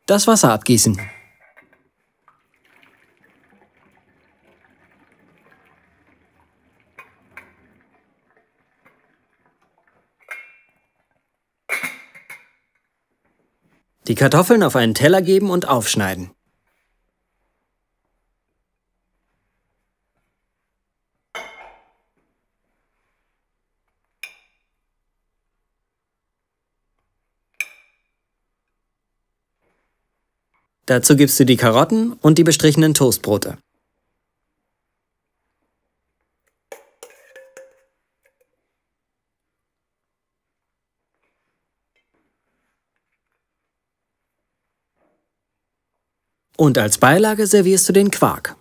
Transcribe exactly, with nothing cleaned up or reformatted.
Das Wasser abgießen. Die Kartoffeln auf einen Teller geben und aufschneiden. Dazu gibst du die Karotten und die bestrichenen Toastbrote. Und als Beilage servierst du den Quark.